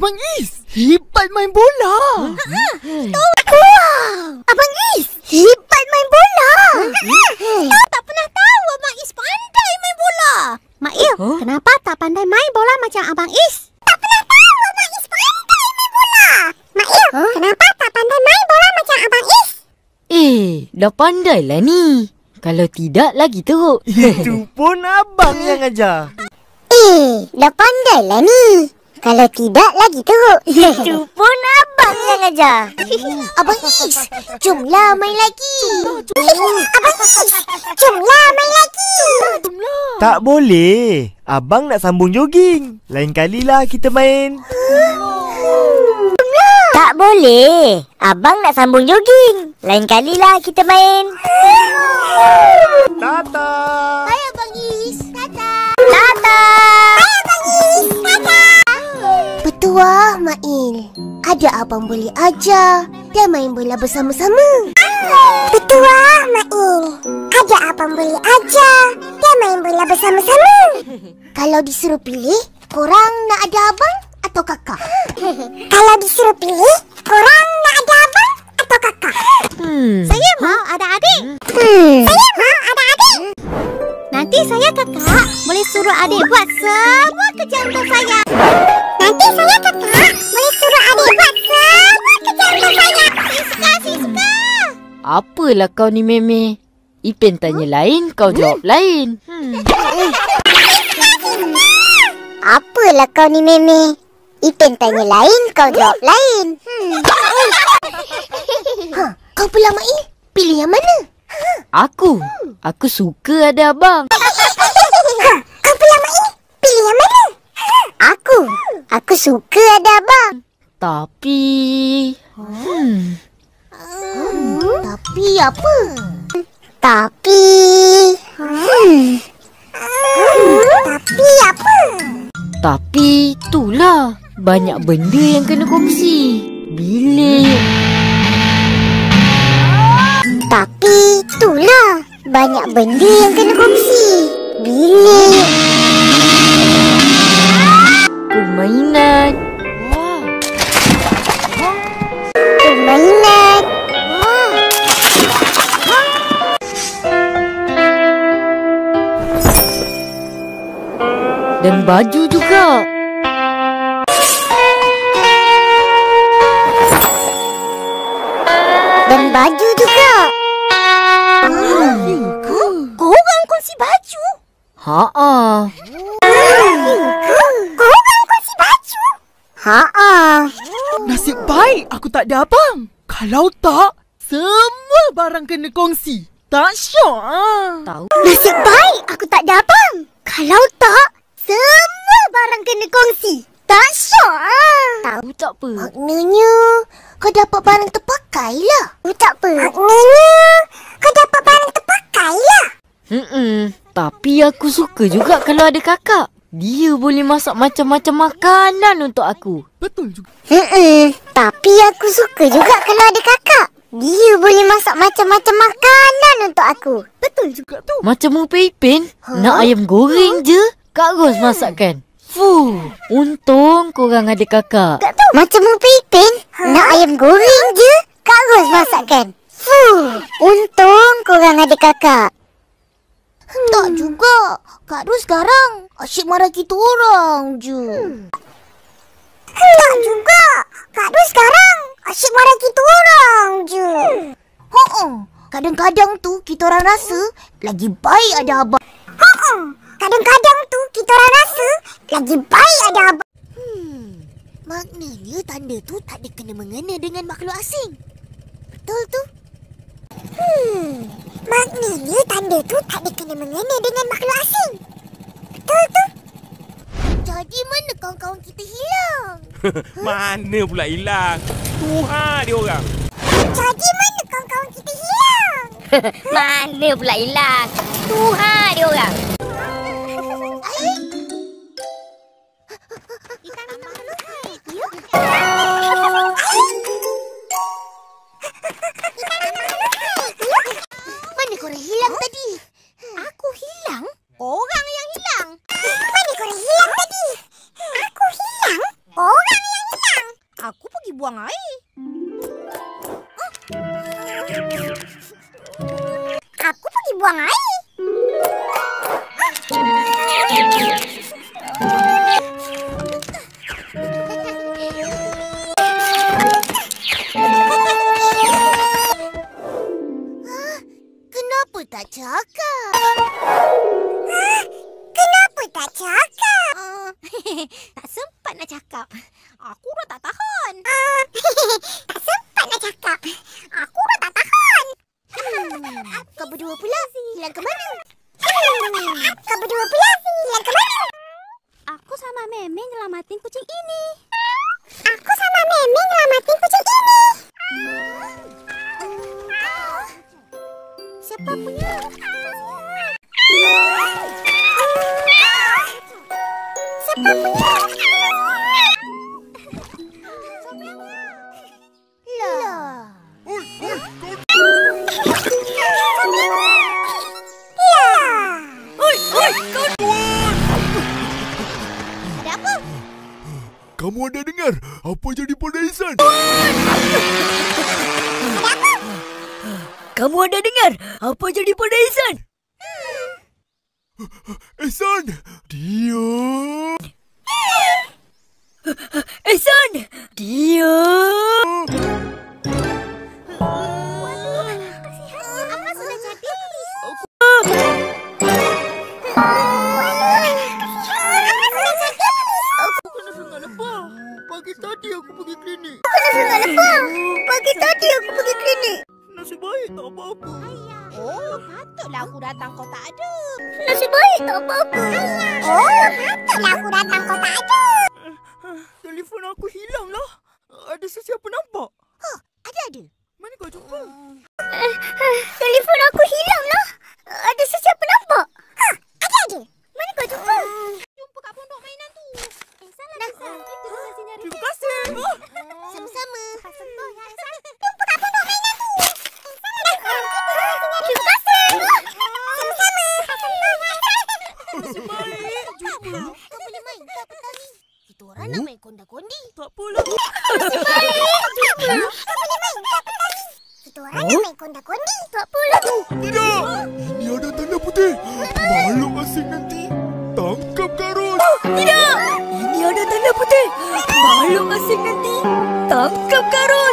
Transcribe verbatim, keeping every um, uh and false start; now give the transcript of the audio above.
Abang Is hebat main bola. Hmm. Wow, Abang Is hebat main bola. Hmm. Tahu tak pernah tahu Abang Is pandai main bola. Mak Il, huh? Kenapa tak pandai main bola macam Abang Is? Tak pernah tahu Abang Is pandai main bola. Mak Il, huh? Kenapa tak pandai main bola macam Abang Is? Eh, dah pandai lah ni. Kalau tidak lagi teruk. Itu pun abang yang ajar. Eh, dah pandai lah ni. Kalau tidak lagi teruk. Itu pun abang yang ajar. Abang Is, jomlah main lagi. Abang Is, jomlah main lagi. Tak boleh. Abang nak sambung jogging. Lain kalilah kita main. Tak boleh. Abang nak sambung jogging. Lain kalilah kita main. Tata. Hai Abang Is. Tata. Tata. Hai Abang Is. Tata. Petua Mail. Ada abang boleh ajar dan main bola bersama-sama. Petua Mail. Ada abang boleh ajar dan main bola bersama-sama. Kalau disuruh pilih, korang nak ada abang atau kakak? Kalau disuruh pilih, korang nak ada abang atau kakak? Hmm. Saya mau ada adik. Hmm. Saya mau ada adik. Nanti saya kakak boleh suruh adik buat semua kerja untuk saya. Nanti saya kakak boleh suruh adik buat semua kerja untuk saya. Saya suka, saya suka. Apalah kau ni Meme? Ipin tanya lain, kau jawab lain. Hmm. Apalah kau ni Meme? Ipin tanya lain, kau jawab lain. Hmm. Ha, kau pula Mail, pilih yang mana? Aku, aku suka ada abang. Ha, kau pula Mail, pilih yang mana? Aku, aku suka ada abang. Tapi, hmm. Hmm, tapi apa? Tapi, hmm. Hmm, tapi apa? Tapi itulah, banyak benda yang kena kongsi. Bilik. Tapi itulah, banyak benda yang kena kongsi. Bilik. Permainan. Wah. Permainan. Dan baju juga. Dan baju juga. Hmm. Korang kongsi baju? Ha-ah. Korang kongsi baju? Ha-ah. Nasib baik aku tak ada abang. Kalau tak, semua barang kena kongsi. Tak syok ah. Tahu. Nasib baik aku tak ada abang. Kalau tak, semua barang kena kongsi. Tak syok ah. Tahu tak apa? Maknanya, kau dapat barang terpakai lah. Tak apa. Maknanya, kau dapat barang terpakai lah. Hmm. Tapi aku suka juga kalau ada kakak. Dia boleh masak macam-macam makanan untuk aku. Betul juga. Hmm. Tapi aku suka juga kalau ada kakak. Dia boleh masak macam-macam makanan untuk aku. Betul juga tu. Macam Upin Ipin, huh? Nak ayam goreng huh? je, Kak Ros masakkan. Fuh, untung korang ada kakak. Macam Upin Ipin, huh? Nak ayam goreng je, Kak Ros masakkan. Fuh, untung korang ada kakak. Hmm. Tak juga. Kak Ros sekarang asyik marah kita orang je. Hmm. Tak juga. Kak Ros sekarang asyik marah kita orang je. Hmm. Kadang-kadang tu kita orang rasa lagi baik ada abang. Hmm. Kadang-kadang tu kita orang rasa lagi baik ada abang. Hmm. Maknanya tanda tu tak ada kena-mengena dengan makhluk asing. Betul tu? Hmm. Maknanya tanda tu tak ada kena-mengena dengan makhluk asing. Betul tu? Jadi mana kawan-kawan kita hilang? Mana pula hilang? Tuha dia orang. Jadi mana kawan-kawan kita hilang? Mana pula hilang? Tuha dia orang. Mana korang hilang tadi? Aku hilang? Orang yang hilang. Mana korang hilang tadi? Aku hilang? Orang yang hilang. buang air. Aku pergi buang air. Kenapa tak cakap? Kenapa tak cakap? Uh, tak sempat nak cakap. Aku dah tak tahan. Tak sempat nak cakap. Aku dah tak tahan. Hmm, kau berdua pula hilang ke mana? Hmm, kau berdua pula hilang ke mana? Aku sama Memeng nyelamatin kucing ini. Aku sama Memeng nyelamatin kucing ini. Siapa punya? Siapa punya? Lah. Ada apa? Kamu ada dengar apa jadi pada Ihsan? Kamu ada dengar apa jadi pada Ihsan? Ihsan, diam. Ihsan, diam. Apa sudah jadi? Aku kena sangat lebah. Pagi tadi aku pergi klinik. Kena sangat lebah. Pagi tadi aku pergi klinik. Nasib baik tak apa-apa. Oh, patutlah aku datang kau tak ada. Nasib baik tak apa-apa. Oh, patutlah aku datang kau tak ada. Telefon aku hilang lah. Ada sesiapa nampak? Huh, ada-ada. Mana kau jumpa? Telefon aku hilang lah. Ada sesiapa nampak? Ha, ada-ada. Mana kau jumpa? Jumpa kat pondok mainan tu. Eh, salah dah. Kita masih nyari. Terima kasih. Oh. Sama-sama. Sentuh ya, Ehsan. Jumpa kat pondok mainan tu. Eh, salah dah. Terima kasih. Sama-sama. Nasib baik. Jumpa. Kau boleh main tak petang ni? Kita orang nak main konda-kondi. Tak apalah. Nasib baik. Jumpa. Kau boleh main tak petang ni? Kita orang nak main konda-kondi. Tak pula. Tidak. Ini ada tanda putih. Makhluk asing nanti tangkap Karus. Tidak. Ini ada tanda putih. Makhluk asing nanti tangkap Karus.